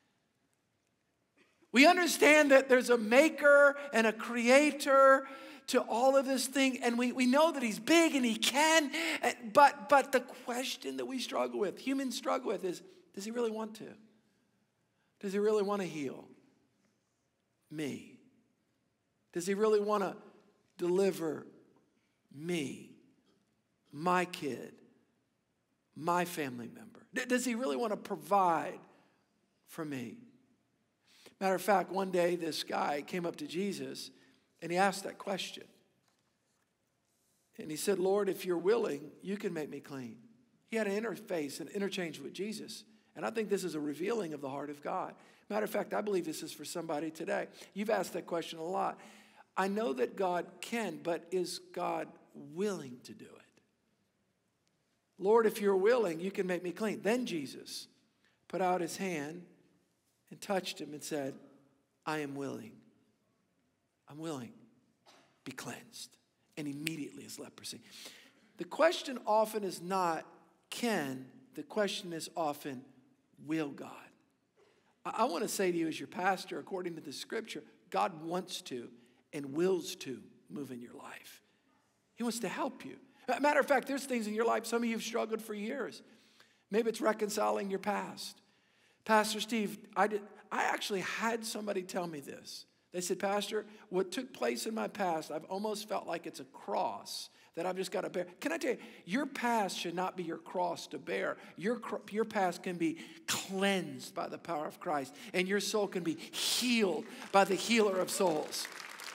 We understand that there's a maker and a creator to all of this thing, and we know that he's big and he can, but the question that we struggle with, humans struggle with, is, does he really want to? Does he really want to heal me? Does he really want to deliver me, my kid, my family member? Does he really want to provide for me? Matter of fact, one day this guy came up to Jesus and he asked that question. And he said, Lord, if you're willing, you can make me clean. He had an interface, an interchange with Jesus. And I think this is a revealing of the heart of God. Matter of fact, I believe this is for somebody today. You've asked that question a lot. I know that God can, but is God willing to do it? Lord, if you're willing, you can make me clean. Then Jesus put out his hand and touched him and said, I am willing. I'm willing. Be cleansed. And immediately his leprosy. The question often is not can. The question is often, will God? I want to say to you as your pastor, according to the scripture, God wants to and wills to move in your life. He wants to help you. Matter of fact, there's things in your life, some of you have struggled for years. Maybe it's reconciling your past. Pastor Steve, I actually had somebody tell me this. They said, Pastor, what took place in my past, I've almost felt like it's a cross that I've just got to bear. Can I tell you, your past should not be your cross to bear. Your past can be cleansed by the power of Christ, and your soul can be healed by the healer of souls.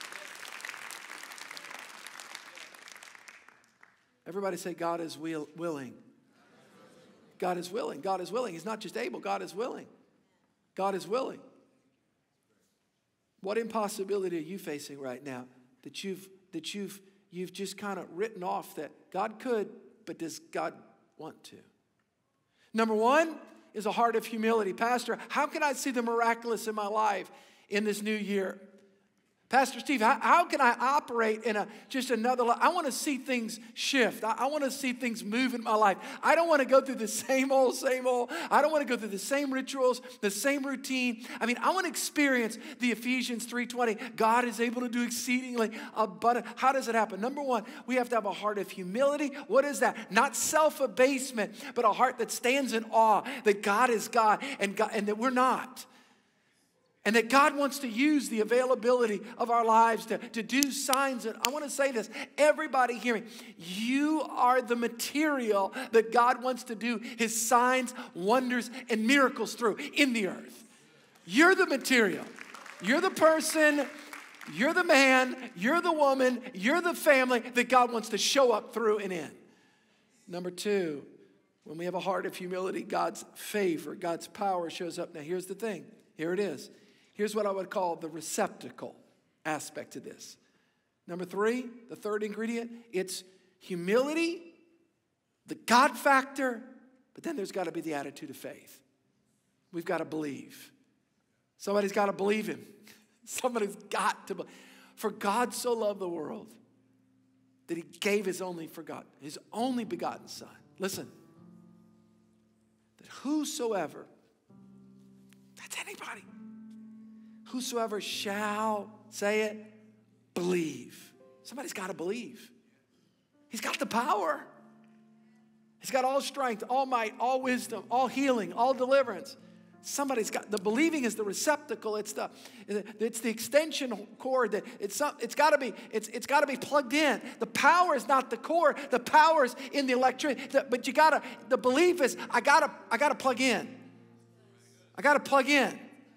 Everybody say, God is willing. God is willing. God is willing. He's not just able. God is willing. God is willing. What impossibility are you facing right now that you've just kind of written off that God could, but does God want to? Number one is a heart of humility. Pastor, how can I see the miraculous in my life in this new year? Pastor Steve, how can I operate in just another life? I want to see things shift. I want to see things move in my life. I don't want to go through the same old. I don't want to go through the same rituals, the same routine. I mean, I want to experience the Ephesians 3:20. God is able to do exceedingly abundant. How does it happen? Number one, we have to have a heart of humility. What is that? Not self-abasement, but a heart that stands in awe that God is God and that we're not. And that God wants to use the availability of our lives to do signs. And I want to say this, everybody hearing, you are the material that God wants to do his signs, wonders, and miracles through in the earth. You're the material. You're the person, you're the man, you're the woman, you're the family that God wants to show up through and in. Number two, when we have a heart of humility, God's favor, God's power shows up. Now here's the thing, here it is. Here's what I would call the receptacle aspect to this. Number three, the third ingredient, it's humility, the God factor, but then there's got to be the attitude of faith. We've got to believe. Somebody's got to believe him. Somebody's got to believe. For God so loved the world that he gave his only begotten Son. Listen, that whosoever, that's anybody, whosoever shall, say it, believe. Somebody's got to believe. He's got the power. He's got all strength, all might, all wisdom, all healing, all deliverance. Somebody's got, the believing is the receptacle. It's the extension cord that it's got to be plugged in. The power is not the cord. The power is in the electricity. But the belief is I got to plug in. I got to plug in.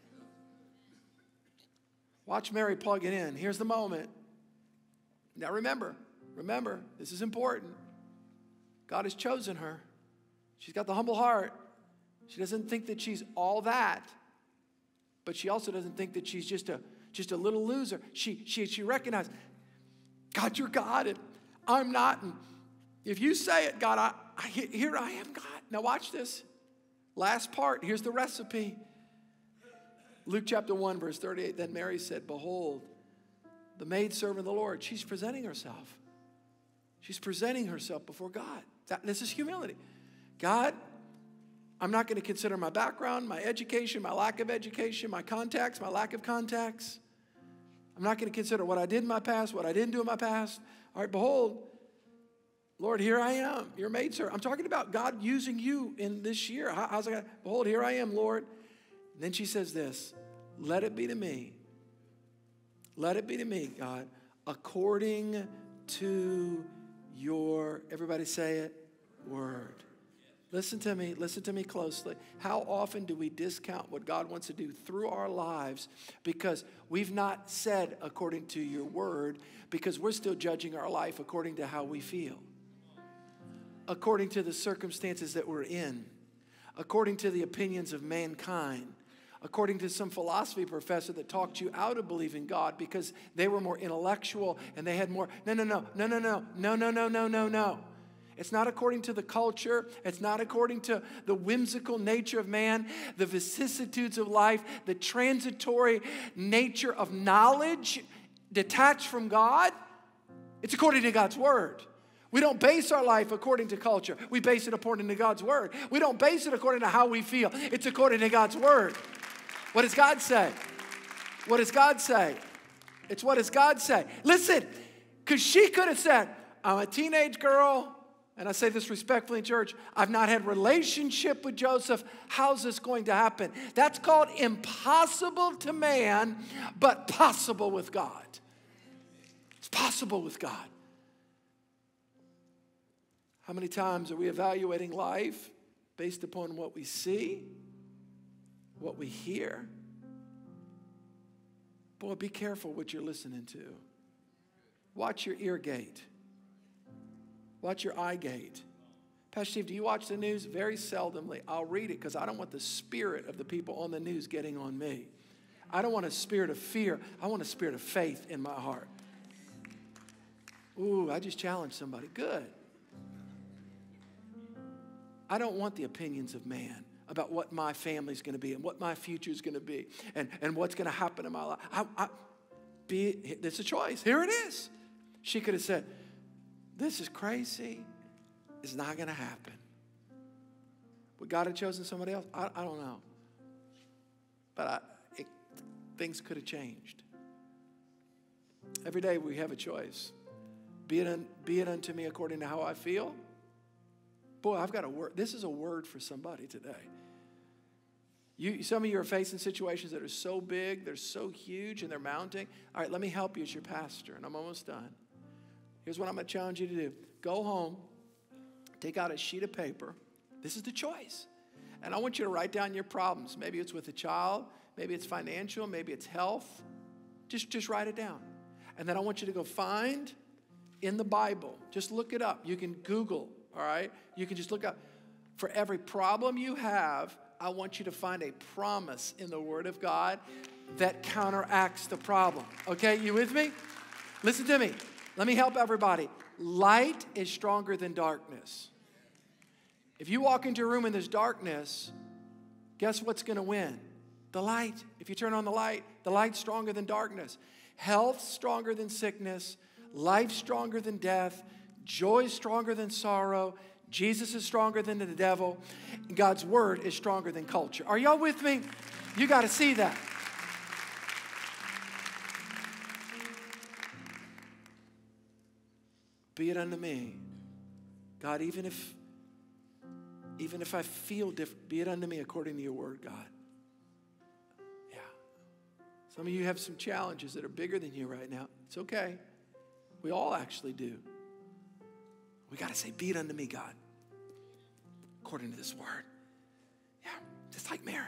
Watch Mary plug it in. Here's the moment. Now remember, this is important. God has chosen her. She's got the humble heart. She doesn't think that she's all that, but she also doesn't think that she's just a little loser. She recognized, God, you're God, and I'm not. And if you say it, God, here I am, God. Now watch this. Last part. Here's the recipe. Luke chapter 1, verse 38. Then Mary said, behold, the maidservant of the Lord. She's presenting herself. She's presenting herself before God. This is humility. God, I'm not going to consider my background, my education, my lack of education, my contacts, my lack of contacts. I'm not going to consider what I did in my past, what I didn't do in my past. All right, behold, Lord, here I am, your maidservant. I'm talking about God using you in this year. How's it going? Behold, here I am, Lord. And then she says this, let it be to me. Let it be to me, God, according to your, everybody say it, word. Listen to me closely. How often do we discount what God wants to do through our lives because we've not said according to your word, because we're still judging our life according to how we feel, according to the circumstances that we're in, according to the opinions of mankind, according to some philosophy professor that talked you out of believing God because they were more intellectual and they had more. No. It's not according to the culture. It's not according to the whimsical nature of man, the vicissitudes of life, the transitory nature of knowledge detached from God. It's according to God's word. We don't base our life according to culture. We base it according to God's word. We don't base it according to how we feel. It's according to God's word. What does God say? What does God say? It's what does God say? Listen, because she could have said, I'm a teenage girl, and I say this respectfully in church, I've not had relationship with Joseph. How's this going to happen? That's called impossible to man, but possible with God. It's possible with God. How many times are we evaluating life based upon what we see, what we hear? Boy, be careful what you're listening to. Watch your ear gate. Watch your eye gate. Pastor Steve, do you watch the news? Very seldomly. I'll read it because I don't want the spirit of the people on the news getting on me. I don't want a spirit of fear. I want a spirit of faith in my heart. Ooh, I just challenged somebody. Good. I don't want the opinions of man about what my family's going to be and what my future is going to be and what's going to happen in my life. It's a choice. Here it is. She could have said, this is crazy. It's not going to happen. Would God have chosen somebody else? I don't know. But things could have changed. Every day we have a choice. Be it unto me according to how I feel. Boy, I've got a word. This is a word for somebody today. Some of you are facing situations that are so big, they're so huge, and they're mounting. All right, let me help you as your pastor, and I'm almost done. Here's what I'm going to challenge you to do. Go home, take out a sheet of paper. This is the choice. And I want you to write down your problems. Maybe it's with a child, maybe it's financial, maybe it's health. Just write it down. And then I want you to go find in the Bible. Just look it up. You can Google. All right? You can just look up. For every problem you have, I want you to find a promise in the Word of God that counteracts the problem. Okay? You with me? Listen to me. Let me help everybody. Light is stronger than darkness. If you walk into a room and there's darkness, guess what's going to win? The light. If you turn on the light's stronger than darkness. Health stronger than sickness. Life stronger than death. Joy is stronger than sorrow. Jesus is stronger than the devil. God's word is stronger than culture. Are y'all with me? You got to see that. Be it unto me. God, even if I feel different, be it unto me according to your word, God. Yeah. Some of you have some challenges that are bigger than you right now. It's okay. We all actually do. We got to say, be it unto me, God, according to this word. Yeah, just like Mary.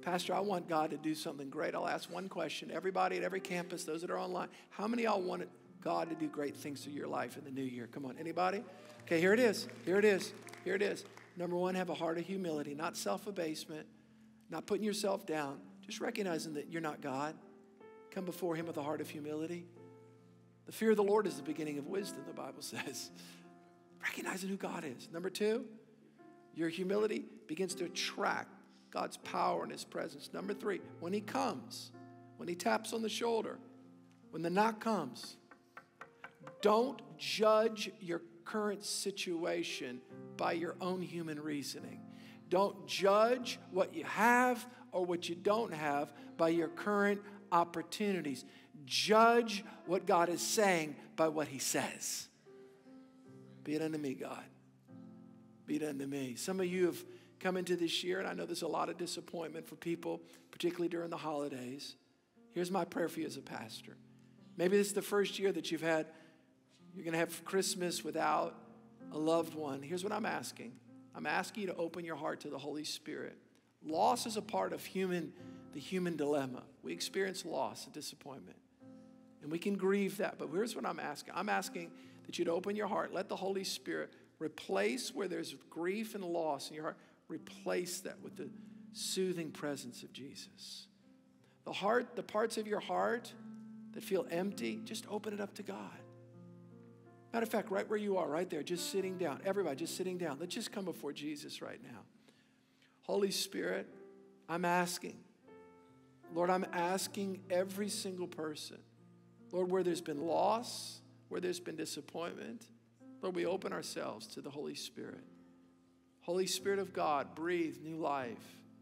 Pastor, I want God to do something great. I'll ask one question. Everybody at every campus, those that are online, how many of y'all want God to do great things through your life in the new year? Come on, anybody? Okay, here it is. Here it is. Here it is. Number one, have a heart of humility, not self-abasement, not putting yourself down, just recognizing that you're not God. Come before him with a heart of humility. The fear of the Lord is the beginning of wisdom, the Bible says. Recognizing who God is. Number two, your humility begins to attract God's power and his presence. Number three, when he comes, when he taps on the shoulder, when the knock comes, don't judge your current situation by your own human reasoning. Don't judge what you have or what you don't have by your current opportunities. Judge what God is saying by what he says. Be it unto me, God. Be it unto me. Some of you have come into this year, and I know there's a lot of disappointment for people, particularly during the holidays. Here's my prayer for you as a pastor. Maybe this is the first year that you're going to have Christmas without a loved one. Here's what I'm asking. I'm asking you to open your heart to the Holy Spirit. Loss is a part of the human dilemma. We experience loss and disappointment, and we can grieve that. But here's what I'm asking. I'm asking that you'd open your heart. Let the Holy Spirit replace where there's grief and loss in your heart. Replace that with the soothing presence of Jesus. The parts of your heart that feel empty, just open it up to God. Matter of fact, right where you are, right there, just sitting down. Everybody, just sitting down. Let's just come before Jesus right now. Holy Spirit, I'm asking. Lord, I'm asking every single person. Lord, where there's been loss, where there's been disappointment, Lord, we open ourselves to the Holy Spirit. Holy Spirit of God, breathe new life.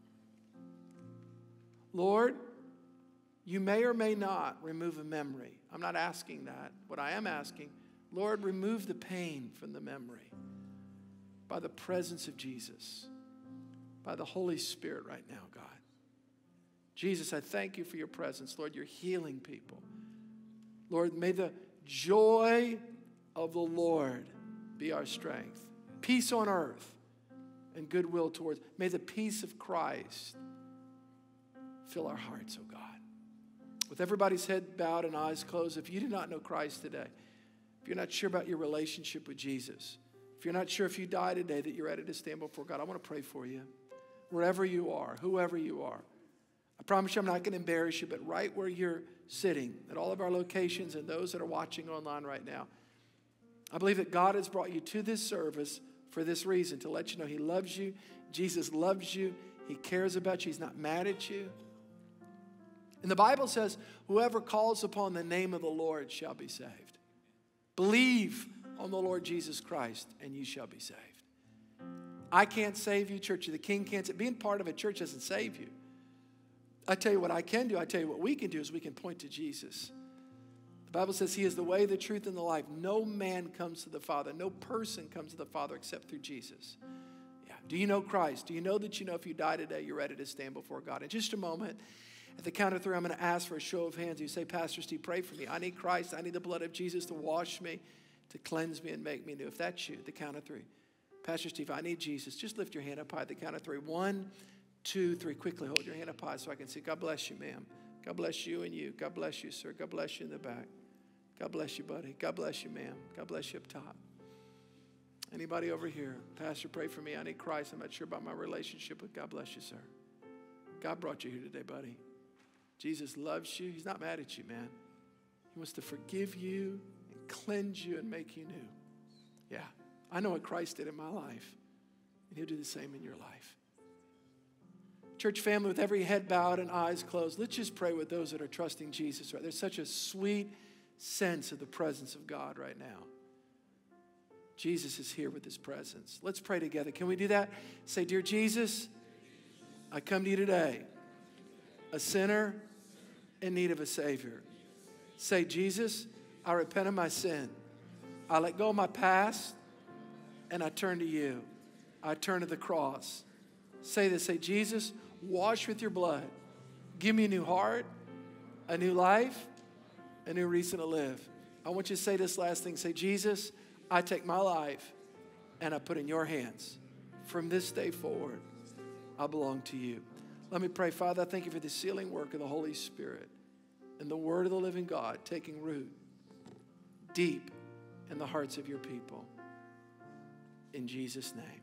Lord, you may or may not remove a memory. I'm not asking that. What I am asking, Lord, remove the pain from the memory by the presence of Jesus, by the Holy Spirit right now, God. Jesus, I thank you for your presence. Lord, you're healing people. Lord, may the joy of the Lord be our strength. Peace on earth and goodwill towards. May the peace of Christ fill our hearts, oh God. With everybody's head bowed and eyes closed, if you do not know Christ today, if you're not sure about your relationship with Jesus, if you're not sure if you die today that you're ready to stand before God, I want to pray for you. Wherever you are, whoever you are. I promise you I'm not going to embarrass you, but right where you're sitting, at all of our locations and those that are watching online right now, I believe that God has brought you to this service for this reason, to let you know he loves you. Jesus loves you. He cares about you. He's not mad at you. And the Bible says, whoever calls upon the name of the Lord shall be saved. Believe on the Lord Jesus Christ and you shall be saved. I can't save you. Church of the King can't save you. Being part of a church doesn't save you. I tell you what I can do. I tell you what we can do is we can point to Jesus. The Bible says he is the way, the truth, and the life. No man comes to the Father. No person comes to the Father except through Jesus. Yeah. Do you know Christ? Do you know that if you die today, you're ready to stand before God? In just a moment, at the count of three, I'm going to ask for a show of hands. You say, Pastor Steve, pray for me. I need Christ. I need the blood of Jesus to wash me, to cleanse me, and make me new. If that's you, at the count of three. Pastor Steve, I need Jesus. Just lift your hand up high at the count of three. 1, 2, 3. Quickly hold your hand up high so I can see. God bless you, ma'am. God bless you and you. God bless you, sir. God bless you in the back. God bless you, buddy. God bless you, ma'am. God bless you up top. Anybody over here? Pastor, pray for me. I need Christ. I'm not sure about my relationship with God. Bless you, sir. God brought you here today, buddy. Jesus loves you. He's not mad at you, man. He wants to forgive you and cleanse you and make you new. Yeah, I know what Christ did in my life, and he'll do the same in your life. Church family, with every head bowed and eyes closed, let's just pray with those that are trusting Jesus. Right? There's such a sweet sense of the presence of God right now. Jesus is here with his presence. Let's pray together. Can we do that? Say, dear Jesus, I come to you today, a sinner in need of a Savior. Say, Jesus, I repent of my sin. I let go of my past, and I turn to you. I turn to the cross. Say this. Say, Jesus, wash with your blood. Give me a new heart, a new life, a new reason to live. I want you to say this last thing. Say, Jesus, I take my life and I put in your hands. From this day forward, I belong to you. Let me pray. Father, I thank you for the sealing work of the Holy Spirit and the word of the living God taking root deep in the hearts of your people. In Jesus' name.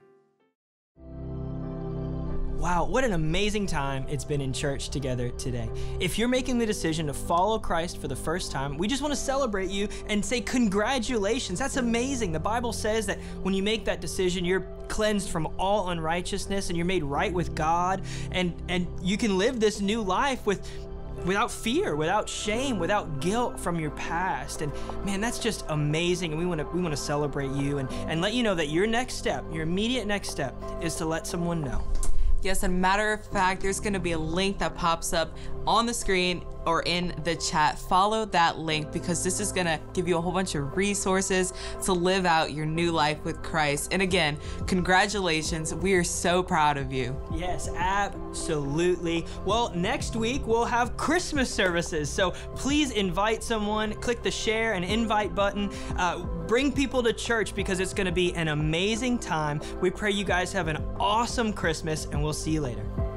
Wow, what an amazing time it's been in church together today. If you're making the decision to follow Christ for the first time, we just want to celebrate you and say congratulations. That's amazing. The Bible says that when you make that decision, you're cleansed from all unrighteousness and you're made right with God, and you can live this new life without fear, without shame, without guilt from your past. And man, that's just amazing. And we want to celebrate you and let you know that your next step, your immediate next step, is to let someone know. Yes, and matter of fact, there's gonna be a link that pops up on the screen or in the chat. Follow that link because this is gonna give you a whole bunch of resources to live out your new life with Christ. And again, congratulations. We are so proud of you. Yes, absolutely. Well, next week we'll have Christmas services. So please invite someone, click the share and invite button. Bring people to church because it's gonna be an amazing time. We pray you guys have an awesome Christmas and we'll see you later.